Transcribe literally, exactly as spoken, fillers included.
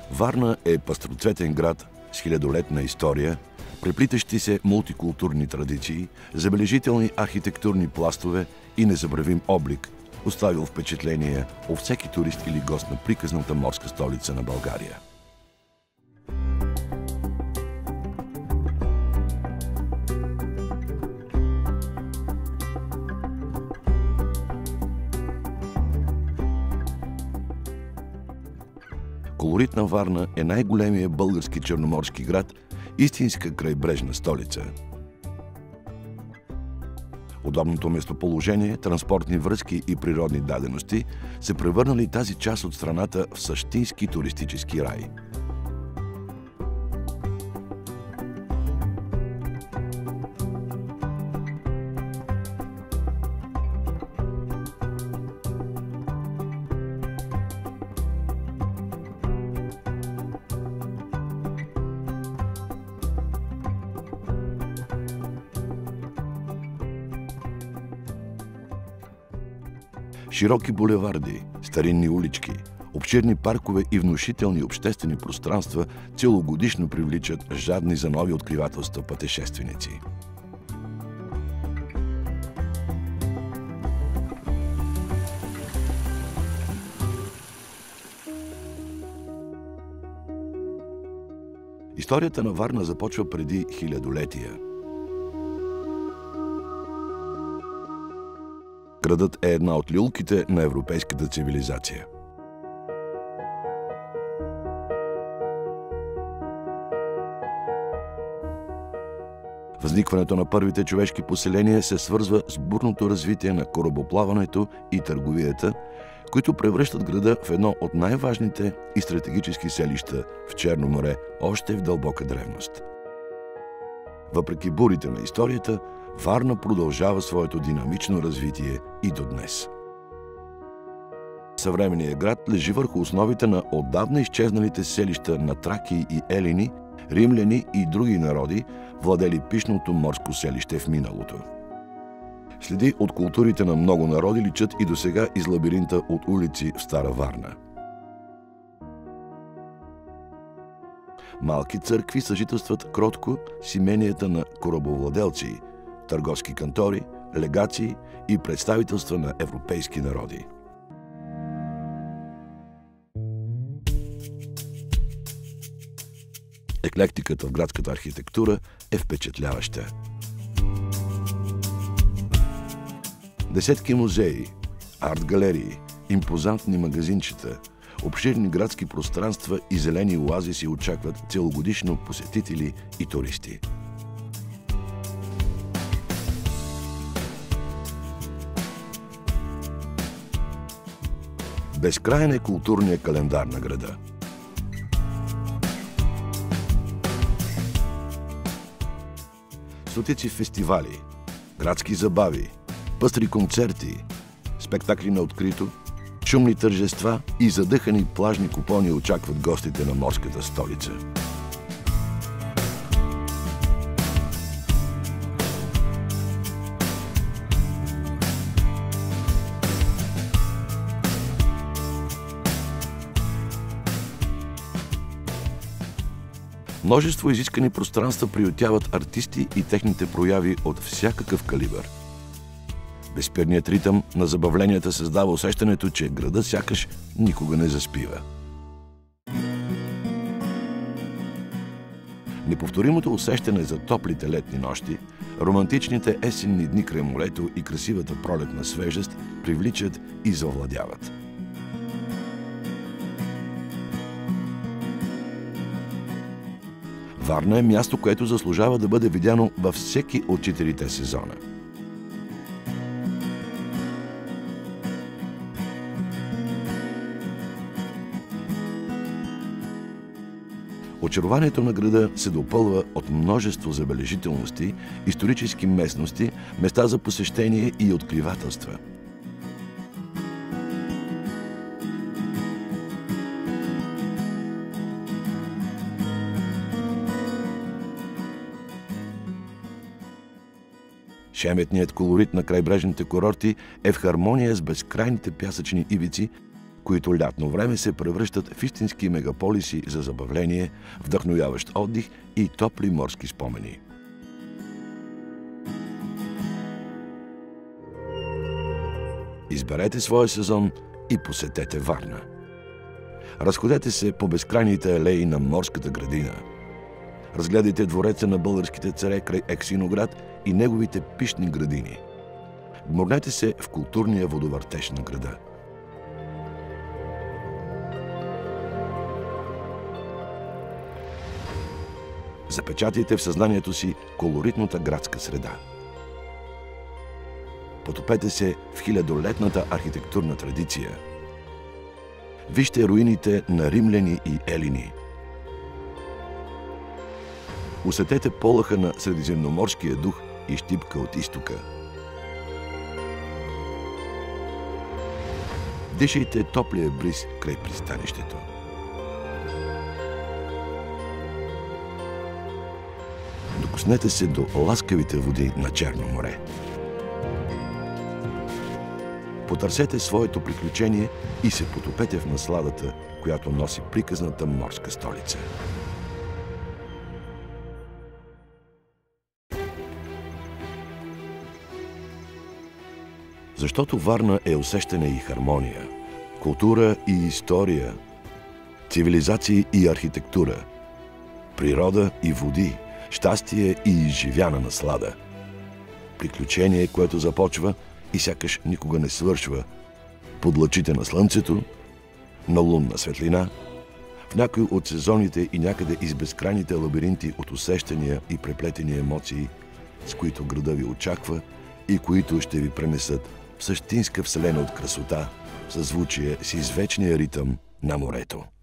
Варна е пъстроцветен град с хилядолетна история, преплитащи се мултикултурни традиции, забележителни архитектурни пластове и незабравим облик, оставил впечатление у всеки турист или гост на приказната морска столица на България. Колоритна Варна е най-големия български черноморски град, истинска крайбрежна столица. Удобното местоположение, транспортни връзки и природни дадености се превърнали тази част от страната в същински туристически рай. Широки булеварди, старинни улички, обширни паркове и внушителни обществени пространства целогодишно привличат жадни за нови откривателства пътешественици. Историята на Варна започва преди хилядолетия. Градът е една от люлките на европейската цивилизация. Възникването на първите човешки поселения се свързва с бурното развитие на корабоплаването и търговията, които превръщат града в едно от най-важните и стратегически селища в Черно море още в дълбока древност. Въпреки бурите на историята, Варна продължава своето динамично развитие и до днес. Съвременният град лежи върху основите на отдавна изчезналите селища на траки и елини, римляни и други народи, владели пищното морско селище в миналото. Следи от културите на много народи личат и досега из лабиринта от улици в Стара Варна. Малки църкви съжителстват кротко с именията на корабовладелци, търговски кантори, легации и представителства на европейски народи. Еклектиката в градската архитектура е впечатляваща. Десетки музеи, арт-галерии, импозантни магазинчета, обширни градски пространства и зелени оазиси очакват целогодишно посетители и туристи. Безкрайен е културният календар на града. Стотици фестивали, градски забави, пъстри концерти, спектакли на открито, шумни тържества и задъхани плажни купони очакват гостите на морската столица. Множество изискани пространства приютяват артисти и техните прояви от всякакъв калибър. Безспирният ритъм на забавленията създава усещането, че градът сякаш никога не заспива. Неповторимото усещане за топлите летни нощи, романтичните есенни дни край морето и красивата пролетна свежест привличат и завладяват. Варна е място, което заслужава да бъде видяно във всеки от четирите сезона. Очарованието на града се допълва от множество забележителности, исторически местности, места за посещение и откривателства. Шеметният колорит на крайбрежните курорти е в хармония с безкрайните пясъчни ивици, които лятно време се превръщат в истински мегаполиси за забавление, вдъхновяващ отдих и топли морски спомени. Изберете своя сезон и посетете Варна. Разходете се по безкрайните алеи на морската градина. Разгледайте двореца на българските царе край Ексиноград и неговите пищни градини. Вморнете се в културния водовъртеж на града. Запечатайте в съзнанието си колоритната градска среда. Потопете се в хилядолетната архитектурна традиция. Вижте руините на римляни и елини. Усетете полъха на средиземноморския дух и щипка от изтока. Дишайте топлия бриз край пристанището. Докоснете се до ласкавите води на Черно море. Потърсете своето приключение и се потопете в насладата, която носи приказната морска столица. Защото Варна е усещане и хармония, култура и история, цивилизации и архитектура, природа и води, щастие и изживяна наслада. Приключение, което започва и сякаш никога не свършва под лъчите на слънцето, на лунна светлина, в някои от сезоните и някъде из безкрайните лабиринти от усещания и преплетени емоции, с които града ви очаква и които ще ви пренесат в същинска вселена от красота, съзвучие с извечния ритъм на морето.